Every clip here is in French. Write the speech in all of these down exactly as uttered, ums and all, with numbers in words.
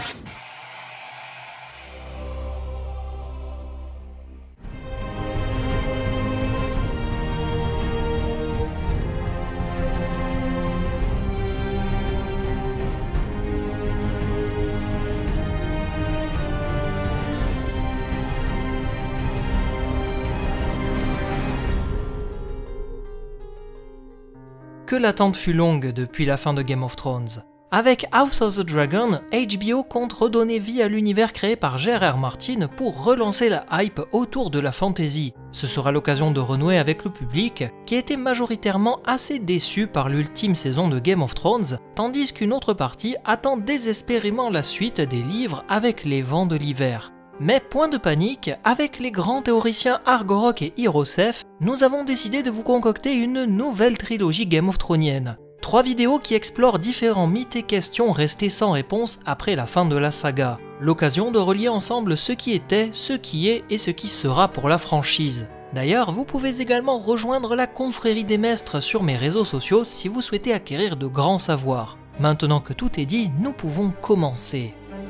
Que l'attente fut longue depuis la fin de Game of Thrones. Avec House of the Dragon, H B O compte redonner vie à l'univers créé par George R R. Martin pour relancer la hype autour de la fantasy. Ce sera l'occasion de renouer avec le public, qui était majoritairement assez déçu par l'ultime saison de Game of Thrones, tandis qu'une autre partie attend désespérément la suite des livres avec les vents de l'hiver. Mais point de panique, avec les grands théoriciens Argorok et Hirosef, nous avons décidé de vous concocter une nouvelle trilogie Game of Thronienne. Trois vidéos qui explorent différents mythes et questions restés sans réponse après la fin de la saga. L'occasion de relier ensemble ce qui était, ce qui est et ce qui sera pour la franchise. D'ailleurs, vous pouvez également rejoindre la confrérie des Mestres sur mes réseaux sociaux si vous souhaitez acquérir de grands savoirs. Maintenant que tout est dit, nous pouvons commencer.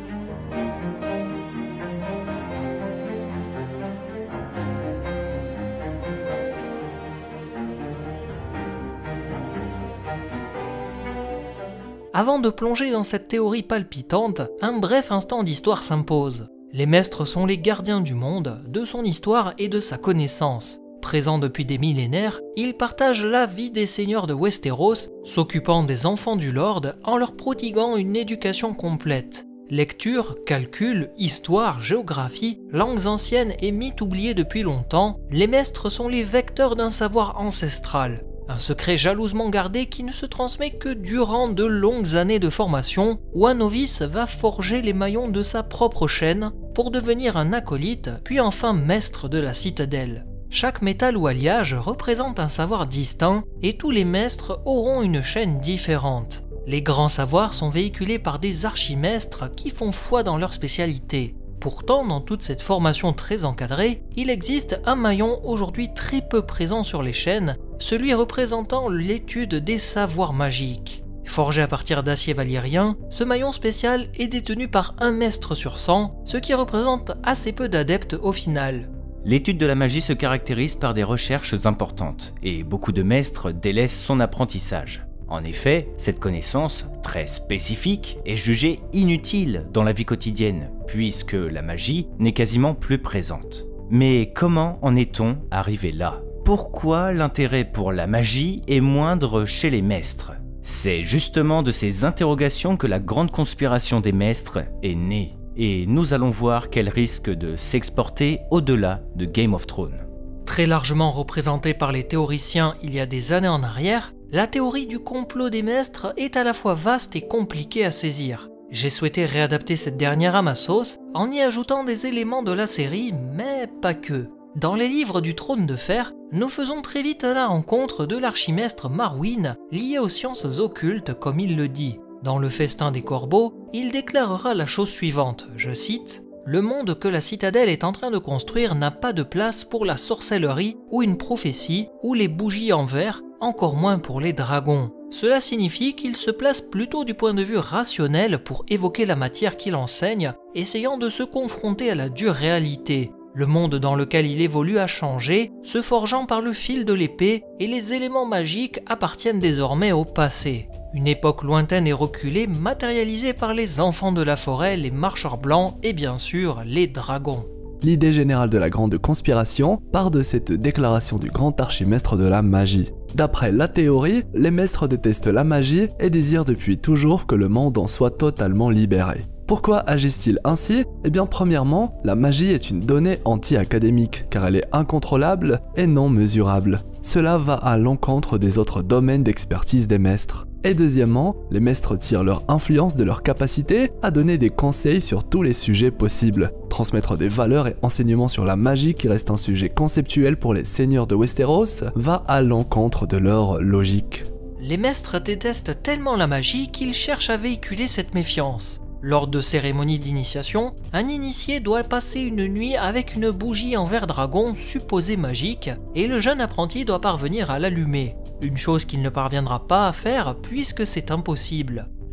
Avant de plonger dans cette théorie palpitante, un bref instant d'histoire s'impose. Les Mestres sont les gardiens du monde, de son histoire et de sa connaissance. Présents depuis des millénaires, ils partagent la vie des seigneurs de Westeros, s'occupant des enfants du Lord en leur prodiguant une éducation complète. Lecture, calcul, histoire, géographie, langues anciennes et mythes oubliés depuis longtemps, les Mestres sont les vecteurs d'un savoir ancestral. Un secret jalousement gardé qui ne se transmet que durant de longues années de formation où un novice va forger les maillons de sa propre chaîne pour devenir un acolyte puis enfin maître de la citadelle. Chaque métal ou alliage représente un savoir distinct et tous les maîtres auront une chaîne différente. Les grands savoirs sont véhiculés par des archimestres qui font foi dans leur spécialité. Pourtant, dans toute cette formation très encadrée, il existe un maillon aujourd'hui très peu présent sur les chaînes, celui représentant l'étude des savoirs magiques. Forgé à partir d'acier valyrien, ce maillon spécial est détenu par un mestre sur cent, ce qui représente assez peu d'adeptes au final. L'étude de la magie se caractérise par des recherches importantes, et beaucoup de maîtres délaissent son apprentissage. En effet, cette connaissance, très spécifique, est jugée inutile dans la vie quotidienne, puisque la magie n'est quasiment plus présente. Mais comment en est-on arrivé là? Pourquoi l'intérêt pour la magie est moindre chez les maîtres? C'est justement de ces interrogations que la grande conspiration des maîtres est née, et nous allons voir qu'elle risque de s'exporter au-delà de Game of Thrones. Très largement représentée par les théoriciens il y a des années en arrière, la théorie du complot des Mestres est à la fois vaste et compliquée à saisir. J'ai souhaité réadapter cette dernière à ma sauce en y ajoutant des éléments de la série, mais pas que. Dans les livres du Trône de Fer, nous faisons très vite la rencontre de l'archimestre Marwyn, lié aux sciences occultes comme il le dit. Dans le Festin des Corbeaux, il déclarera la chose suivante, je cite: « Le monde que la citadelle est en train de construire n'a pas de place pour la sorcellerie ou une prophétie ou les bougies en verre, encore moins pour les dragons. Cela signifie qu'il se place plutôt du point de vue rationnel pour évoquer la matière qu'il enseigne, essayant de se confronter à la dure réalité. Le monde dans lequel il évolue a changé, se forgeant par le fil de l'épée, et les éléments magiques appartiennent désormais au passé. Une époque lointaine et reculée matérialisée par les enfants de la forêt, les marcheurs blancs et bien sûr les dragons. » L'idée générale de la grande conspiration part de cette déclaration du grand archimestre de la magie. D'après la théorie, les maîtres détestent la magie et désirent depuis toujours que le monde en soit totalement libéré. Pourquoi agissent-ils ainsi? Eh bien premièrement, la magie est une donnée anti-académique car elle est incontrôlable et non mesurable. Cela va à l'encontre des autres domaines d'expertise des maîtres. Et deuxièmement, les maîtres tirent leur influence de leur capacité à donner des conseils sur tous les sujets possibles. Transmettre des valeurs et enseignements sur la magie qui reste un sujet conceptuel pour les seigneurs de Westeros va à l'encontre de leur logique. Les maîtres détestent tellement la magie qu'ils cherchent à véhiculer cette méfiance. Lors de cérémonies d'initiation, un initié doit passer une nuit avec une bougie en verre dragon supposée magique et le jeune apprenti doit parvenir à l'allumer. Une chose qu'il ne parviendra pas à faire puisque c'est impossible.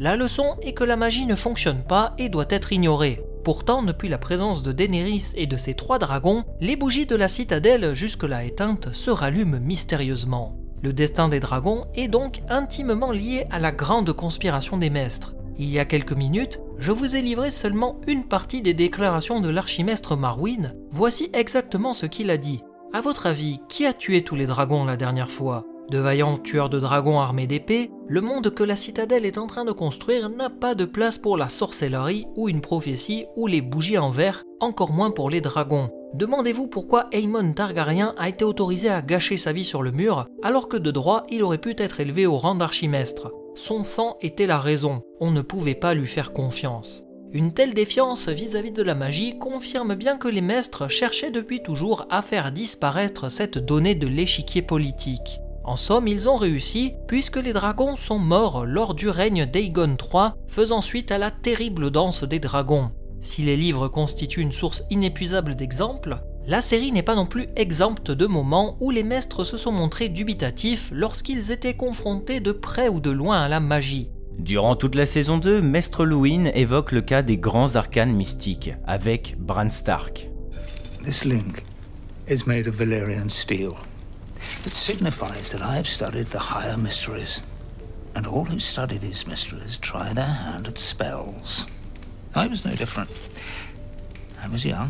La leçon est que la magie ne fonctionne pas et doit être ignorée. Pourtant, depuis la présence de Daenerys et de ses trois dragons, les bougies de la citadelle jusque-là éteintes se rallument mystérieusement. Le destin des dragons est donc intimement lié à la grande conspiration des Mestres. Il y a quelques minutes, je vous ai livré seulement une partie des déclarations de l'archimestre Marwyn. Voici exactement ce qu'il a dit. À votre avis, qui a tué tous les dragons la dernière fois ? De vaillants tueurs de dragons armés d'épées, le monde que la citadelle est en train de construire n'a pas de place pour la sorcellerie ou une prophétie ou les bougies en verre, encore moins pour les dragons. Demandez-vous pourquoi Aemon Targaryen a été autorisé à gâcher sa vie sur le mur, alors que de droit il aurait pu être élevé au rang d'archimestre. Son sang était la raison, on ne pouvait pas lui faire confiance. Une telle défiance vis-à-vis de la magie confirme bien que les Mestres cherchaient depuis toujours à faire disparaître cette donnée de l'échiquier politique. En somme, ils ont réussi, puisque les dragons sont morts lors du règne d'Aegon trois, faisant suite à la terrible danse des dragons. Si les livres constituent une source inépuisable d'exemples, la série n'est pas non plus exempte de moments où les Mestres se sont montrés dubitatifs lorsqu'ils étaient confrontés de près ou de loin à la magie. Durant toute la saison deux, Maître Luwin évoque le cas des grands arcanes mystiques, avec Bran Stark. This link is made of Valyrian steel. It signifies that I have studied the higher mysteries, and all who study these mysteries try their hand at spells. I was no different. I was young.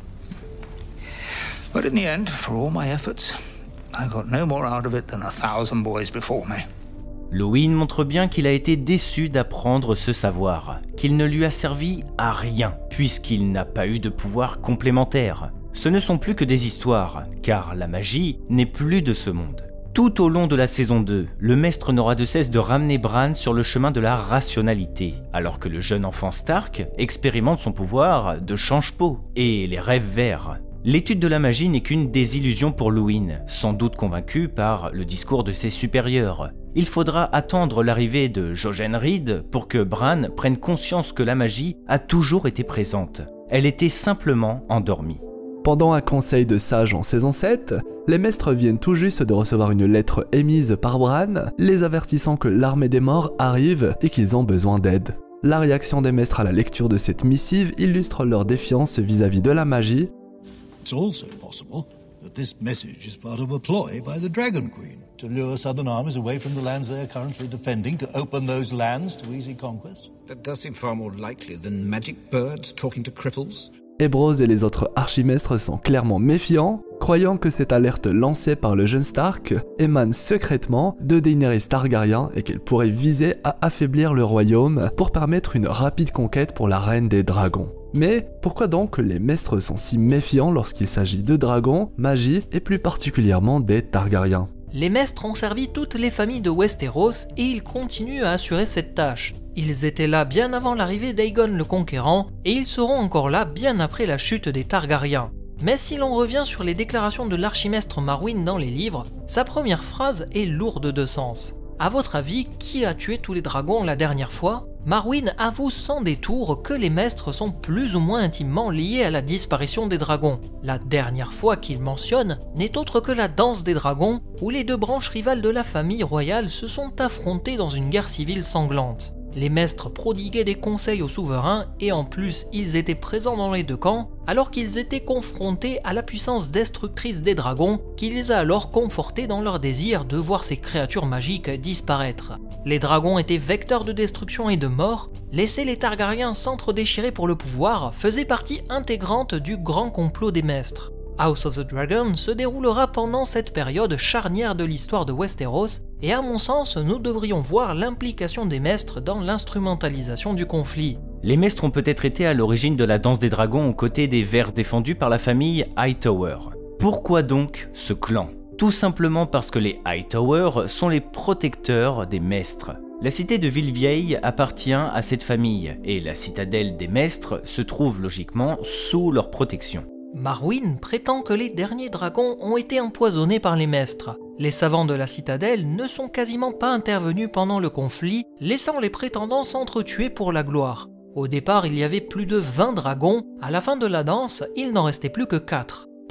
But in the end, for all my efforts, I got no more out of it than a thousand boys before me. Luwin montre bien qu'il a été déçu d'apprendre ce savoir, qu'il ne lui a servi à rien, puisqu'il n'a pas eu de pouvoir complémentaire. Ce ne sont plus que des histoires, car la magie n'est plus de ce monde. Tout au long de la saison deux, le Maître n'aura de cesse de ramener Bran sur le chemin de la rationalité, alors que le jeune enfant Stark expérimente son pouvoir de change-peau et les rêves verts. L'étude de la magie n'est qu'une désillusion pour Luwin, sans doute convaincu par le discours de ses supérieurs. Il faudra attendre l'arrivée de Jojen Reed pour que Bran prenne conscience que la magie a toujours été présente. Elle était simplement endormie. Pendant un conseil de sages en saison sept, les Mestres viennent tout juste de recevoir une lettre émise par Bran, les avertissant que l'armée des morts arrive et qu'ils ont besoin d'aide. La réaction des Mestres à la lecture de cette missive illustre leur défiance vis-à-vis de la magie. It's also possible that this message is part of a ploy by the Dragon Queen to lure southern armies away from the lands they are currently defending, to open those lands to easy conquest. That does seem far more likely than magic birds talking to cripples. Ebrose et les autres archimestres sont clairement méfiants, croyant que cette alerte lancée par le jeune Stark émane secrètement de Daenerys Targaryen et qu'elle pourrait viser à affaiblir le royaume pour permettre une rapide conquête pour la reine des dragons. Mais pourquoi donc les Mestres sont si méfiants lorsqu'il s'agit de dragons, magie et plus particulièrement des Targaryens? Les Mestres ont servi toutes les familles de Westeros et ils continuent à assurer cette tâche. Ils étaient là bien avant l'arrivée d'Aegon le Conquérant et ils seront encore là bien après la chute des Targaryens. Mais si l'on revient sur les déclarations de l'archimestre Marwyn dans les livres, sa première phrase est lourde de sens. À votre avis, qui a tué tous les dragons la dernière fois? Marwyn avoue sans détour que les Mestres sont plus ou moins intimement liés à la disparition des dragons. La dernière fois qu'il mentionne n'est autre que la danse des dragons, où les deux branches rivales de la famille royale se sont affrontées dans une guerre civile sanglante. Les Mestres prodiguaient des conseils aux souverains et en plus ils étaient présents dans les deux camps alors qu'ils étaient confrontés à la puissance destructrice des dragons qui les a alors confortés dans leur désir de voir ces créatures magiques disparaître. Les dragons étaient vecteurs de destruction et de mort, laisser les Targaryens s'entre-déchirer pour le pouvoir faisait partie intégrante du grand complot des Mestres. House of the Dragon se déroulera pendant cette période charnière de l'histoire de Westeros, et à mon sens, nous devrions voir l'implication des Mestres dans l'instrumentalisation du conflit. Les Mestres ont peut-être été à l'origine de la danse des dragons aux côtés des vers défendus par la famille Hightower. Pourquoi donc ce clan? Tout simplement parce que les Hightower sont les protecteurs des Mestres. La cité de Villevieille appartient à cette famille, et la citadelle des Mestres se trouve logiquement sous leur protection. Marwyn prétend que les derniers dragons ont été empoisonnés par les Mestres. Les savants de la citadelle ne sont quasiment pas intervenus pendant le conflit, laissant les prétendants s'entretuer pour la gloire. Au départ, il y avait plus de vingt dragons, à la fin de la danse, il n'en restait plus que quatre.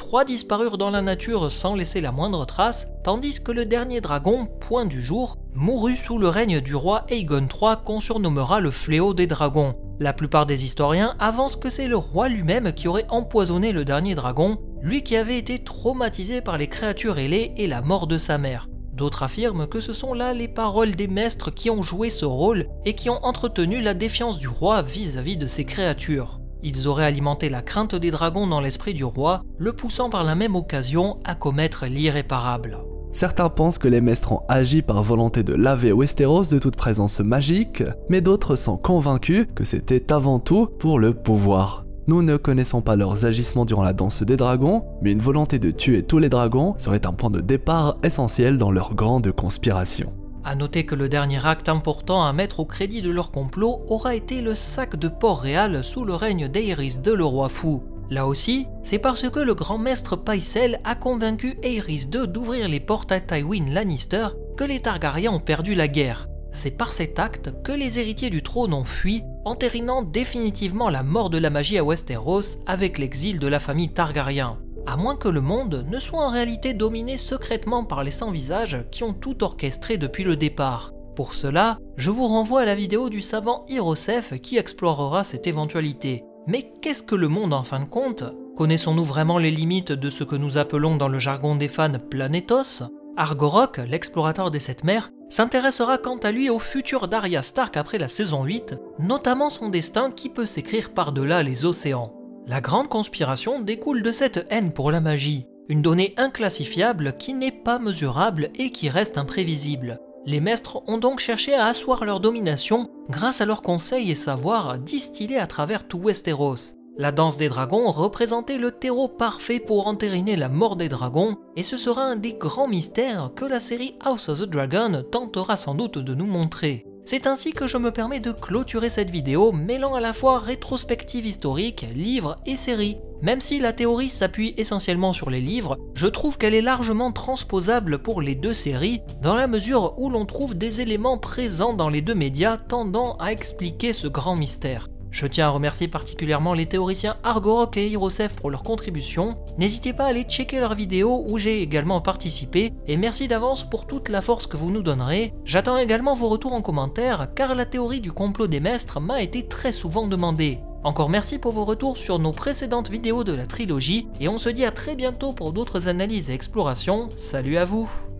trois disparurent dans la nature sans laisser la moindre trace, tandis que le dernier dragon, Point du Jour, mourut sous le règne du roi Aegon trois qu'on surnommera le fléau des dragons. La plupart des historiens avancent que c'est le roi lui-même qui aurait empoisonné le dernier dragon, lui qui avait été traumatisé par les créatures ailées et la mort de sa mère. D'autres affirment que ce sont là les paroles des maîtres qui ont joué ce rôle et qui ont entretenu la défiance du roi vis-à-vis de ces créatures. Ils auraient alimenté la crainte des dragons dans l'esprit du roi, le poussant par la même occasion à commettre l'irréparable. Certains pensent que les maîtres ont agi par volonté de laver Westeros de toute présence magique, mais d'autres sont convaincus que c'était avant tout pour le pouvoir. Nous ne connaissons pas leurs agissements durant la danse des dragons, mais une volonté de tuer tous les dragons serait un point de départ essentiel dans leur grande conspiration. A noter que le dernier acte important à mettre au crédit de leur complot aura été le sac de Port-Réal sous le règne d'Aerys deux, le roi fou. Là aussi, c'est parce que le grand maître Pycelle a convaincu Aerys deux d'ouvrir les portes à Tywin Lannister que les Targaryens ont perdu la guerre. C'est par cet acte que les héritiers du trône ont fui, entérinant définitivement la mort de la magie à Westeros avec l'exil de la famille Targaryen. À moins que le monde ne soit en réalité dominé secrètement par les Sans-Visages qui ont tout orchestré depuis le départ. Pour cela, je vous renvoie à la vidéo du savant Hirosef qui explorera cette éventualité. Mais qu'est-ce que le monde en fin de compte? Connaissons-nous vraiment les limites de ce que nous appelons dans le jargon des fans Planetos? Argorok, l'explorateur des sept mers, s'intéressera quant à lui au futur d'Arya Stark après la saison huit, notamment son destin qui peut s'écrire par-delà les océans. La grande conspiration découle de cette haine pour la magie, une donnée inclassifiable qui n'est pas mesurable et qui reste imprévisible. Les maîtres ont donc cherché à asseoir leur domination grâce à leurs conseils et savoirs distillés à travers tout Westeros. La danse des dragons représentait le terreau parfait pour entériner la mort des dragons, et ce sera un des grands mystères que la série House of the Dragon tentera sans doute de nous montrer. C'est ainsi que je me permets de clôturer cette vidéo mêlant à la fois rétrospective historique, livres et séries. Même si la théorie s'appuie essentiellement sur les livres, je trouve qu'elle est largement transposable pour les deux séries, dans la mesure où l'on trouve des éléments présents dans les deux médias tendant à expliquer ce grand mystère. Je tiens à remercier particulièrement les théoriciens Argorok et Hirosef pour leur contribution. N'hésitez pas à aller checker leurs vidéos où j'ai également participé, et merci d'avance pour toute la force que vous nous donnerez. J'attends également vos retours en commentaire car la théorie du complot des maîtres m'a été très souvent demandée. Encore merci pour vos retours sur nos précédentes vidéos de la trilogie, et on se dit à très bientôt pour d'autres analyses et explorations. Salut à vous!